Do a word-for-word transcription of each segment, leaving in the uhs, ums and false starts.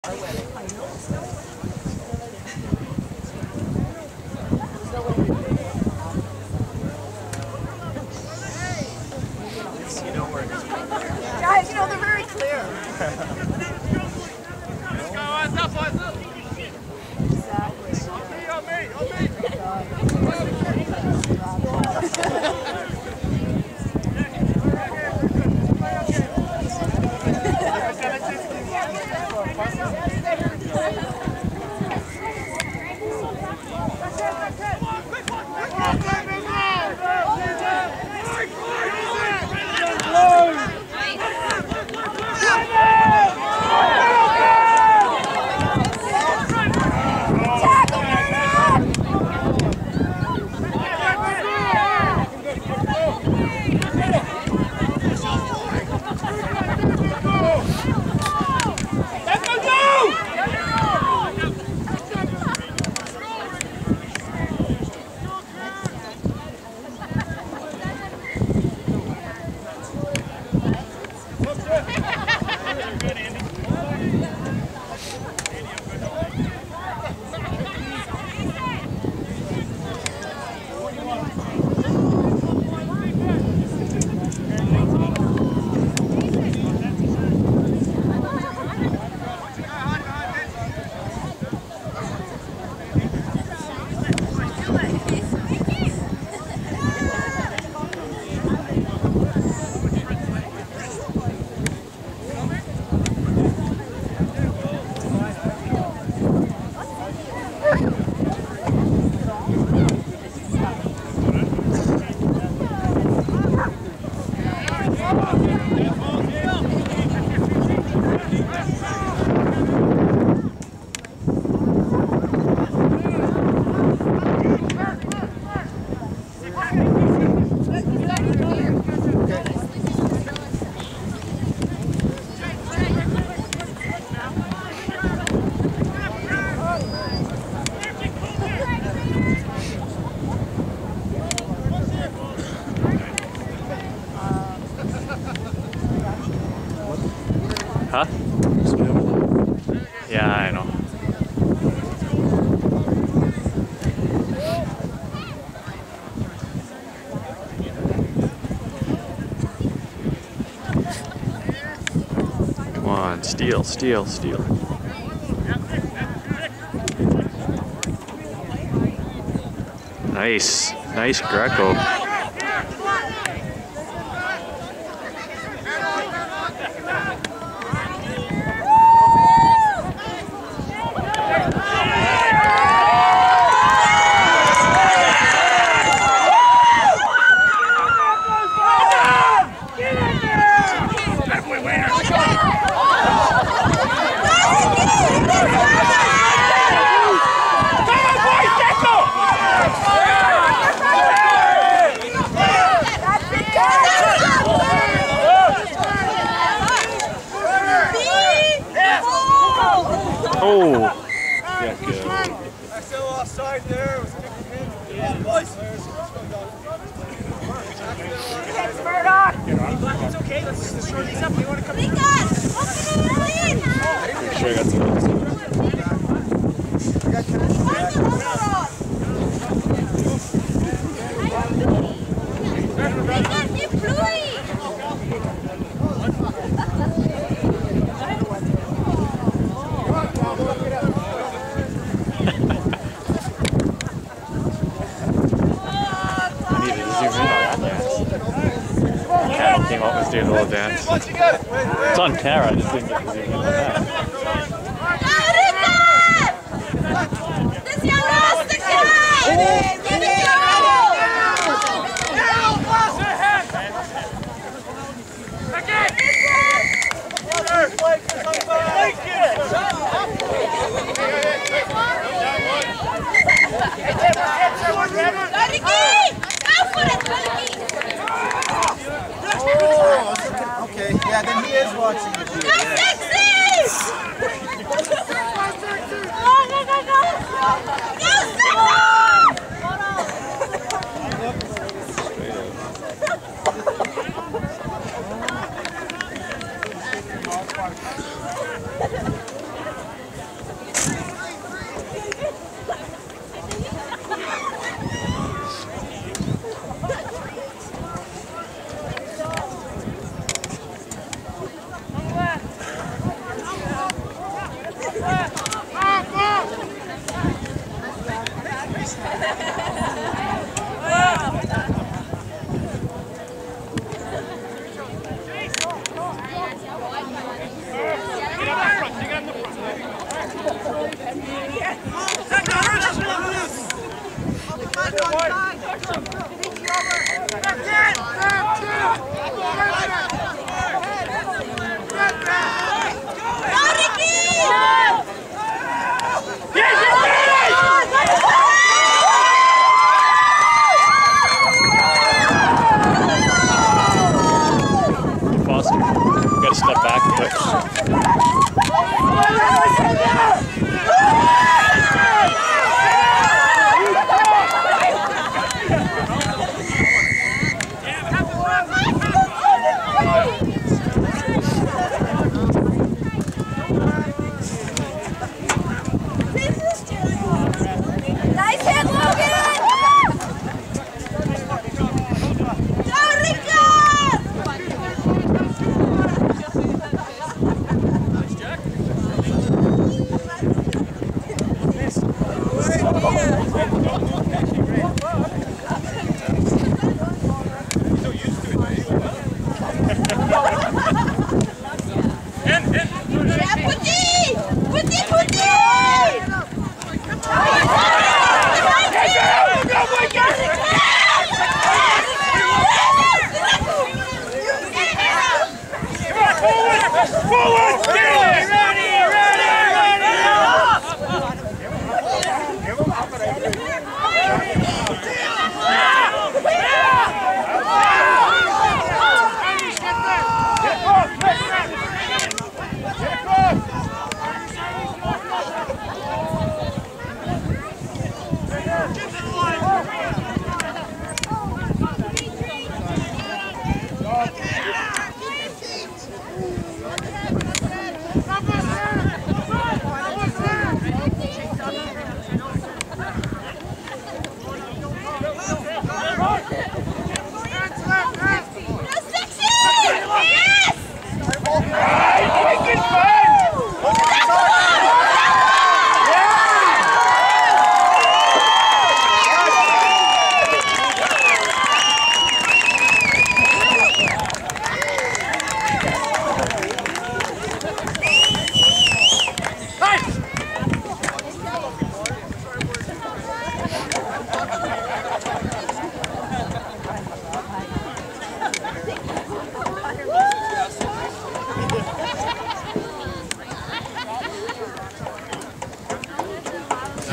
Guys, you know, they're very clear. Huh? Yeah, I know. Come on, steal, steal, steal. Nice, nice Greco. Oh! Yeah, good. I still offside there. It was kicking in. Yeah, boys. It's okay. Let's just shore these up. You want to come in? Pretty sure I got some. Came up and doing a little dance. It's on camera, I just didn't get to zoom in on that. Okay, yeah, then he is watching the video. Go Sixties! Go, go, go, go! Go Sixties!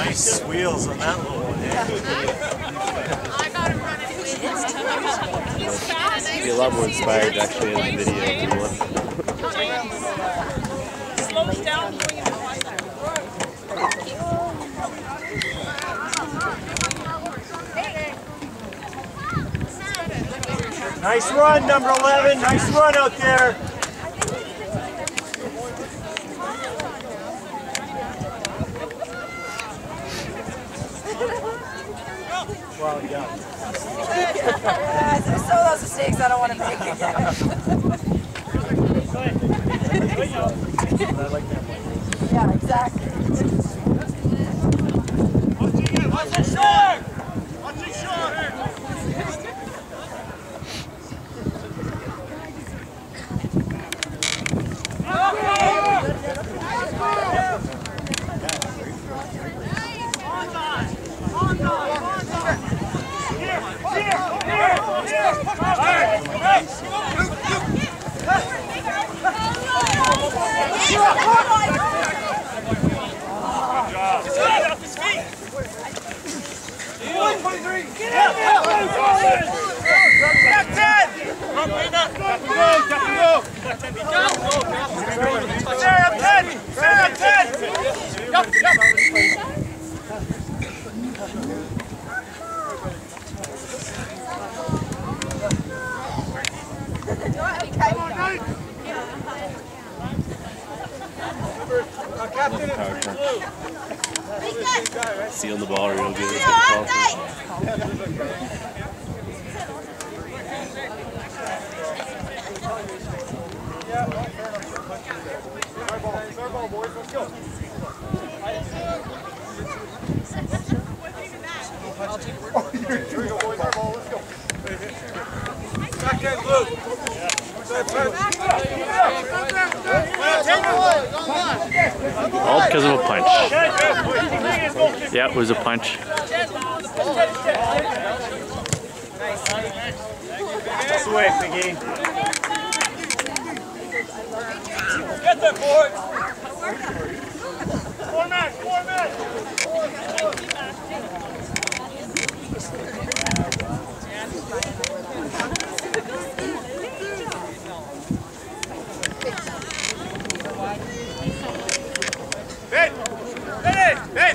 Nice wheels on that little one. I got him running with He's fast. Be a lot more inspired actually in the video if you would. Slows down going into Nice run, number eleven. Nice run out there. Well done. There's some of those mistakes I don't want to make again. Yeah, exactly. Watch it short! Watch it short! Sealing the ball real good. All because of a punch. Yeah, it was a punch. This way, Biggie. Get there, boy. Four men, four men. Ben! Ben! Ben!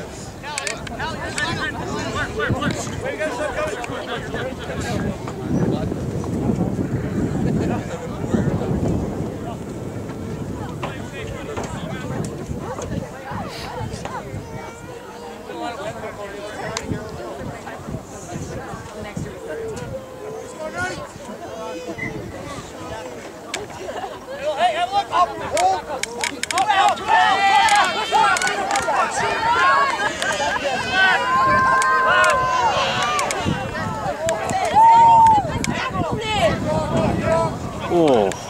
Hey, have a look! Up! Hold! Up! Out! Oh.